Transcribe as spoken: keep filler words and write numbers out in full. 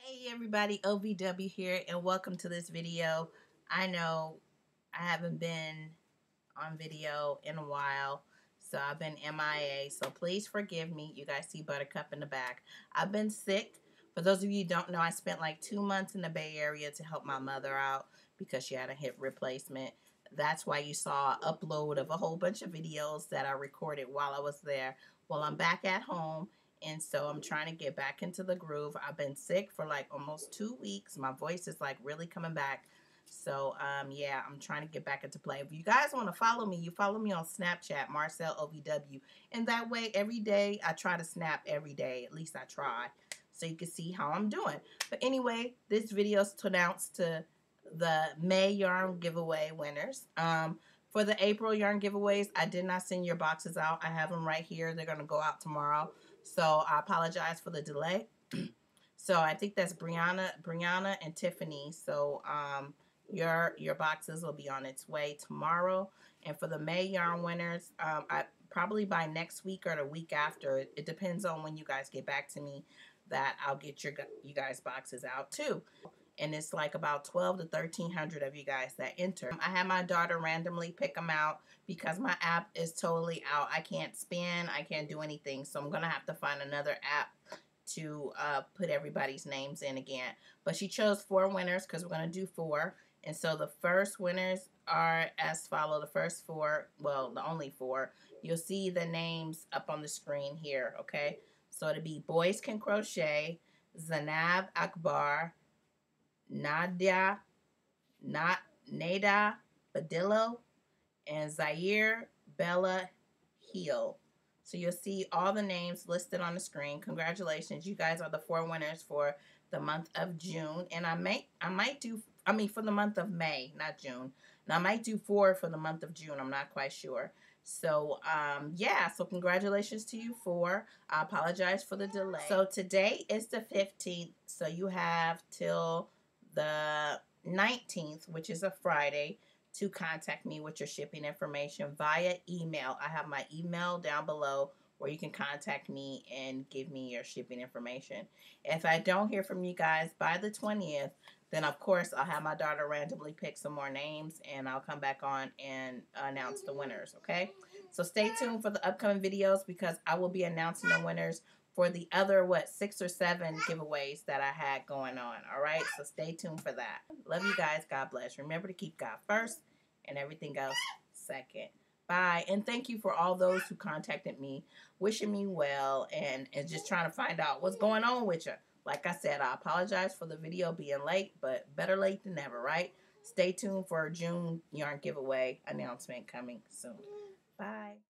Hey everybody, O V W here and welcome to this video. I know I haven't been on video in a while, so I've been M I A, so please forgive me. You guys see Buttercup in the back. I've been sick. For those of you who don't know, I spent like two months in the Bay Area to help my mother out because she had a hip replacement. That's why you saw an upload of a whole bunch of videos that I recorded while I was there. Well, I'm back at home, and so I'm trying to get back into the groove. I've been sick for like almost two weeks. My voice is like really coming back. So, um, yeah, I'm trying to get back into play. If you guys want to follow me, you follow me on Snapchat, Marcel O V W. And that way, every day, I try to snap every day. At least I try. So you can see how I'm doing. But anyway, this video is to announce to the May yarn giveaway winners. Um, for the April yarn giveaways, I did not send your boxes out. I have them right here. They're going to go out tomorrow. So I apologize for the delay. So I think that's Brianna, Brianna and Tiffany. So um, your your boxes will be on its way tomorrow. And for the May yarn winners, um, I probably by next week or the week after. It, it depends on when you guys get back to me. That I'll get your you guys boxes out too. And it's like about twelve to thirteen hundred of you guys that enter. I had my daughter randomly pick them out because my app is totally out. I can't spin. I can't do anything. So I'm going to have to find another app to uh, put everybody's names in again. But she chose four winners because we're going to do four. And so the first winners are as follow. The first four, well, the only four. You'll see the names up on the screen here, okay? So it'll be Boys Can Crochet, Zanab Akbar, Nadia, Not Nada Badillo, and Zaire Bella Heel. So you'll see all the names listed on the screen. Congratulations, you guys are the four winners for the month of June, and I may I might do I mean for the month of May, not June. And I might do four for the month of June. I'm not quite sure. So um, yeah, so congratulations to you four. I apologize for the delay. So today is the fifteenth, so you have till the nineteenth, which is a Friday, to contact me with your shipping information via email. I have my email down below where you can contact me and give me your shipping information. If I don't hear from you guys by the twentieth, then of course I'll have my daughter randomly pick some more names and I'll come back on and announce the winners, okay? So stay tuned for the upcoming videos because I will be announcing the winners for the other, what, six or seven giveaways that I had going on, all right? So stay tuned for that. Love you guys. God bless. Remember to keep God first and everything else second. Bye. And thank you for all those who contacted me, wishing me well, and, and just trying to find out what's going on with you. Like I said, I apologize for the video being late, but better late than never, right? Stay tuned for a June yarn giveaway announcement coming soon. Bye.